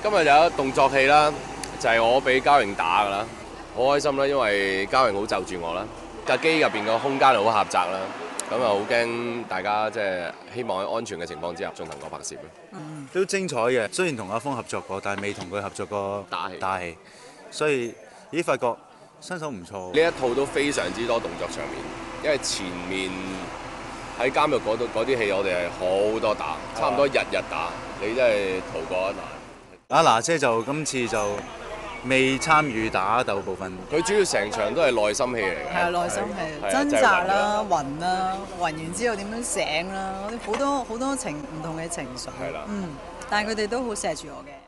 今日有一動作戲啦，就係我俾嘉榮打㗎啦，好開心啦，因為嘉榮好就住我啦，架機入邊個空間好狹窄啦，咁啊好驚大家即係希望喺安全嘅情況之下進行個拍攝。 都精彩嘅，雖然同阿峰合作過，但係未同佢合作過打戲，所以發覺身手唔錯。 呢一套都非常之多動作場面，因為前面喺監獄嗰度嗰啲戲，我哋係好多打，差唔多日日打，你真係逃過一難。 阿娜姐就今次就未參與打鬥部分， 佢主要成場都係內心戲嚟嘅。 係啊，內心戲，掙扎啦、暈啦，暈完之後點樣醒啦，好多唔同嘅情緒。 係啦。 但係佢哋都好錫住我嘅。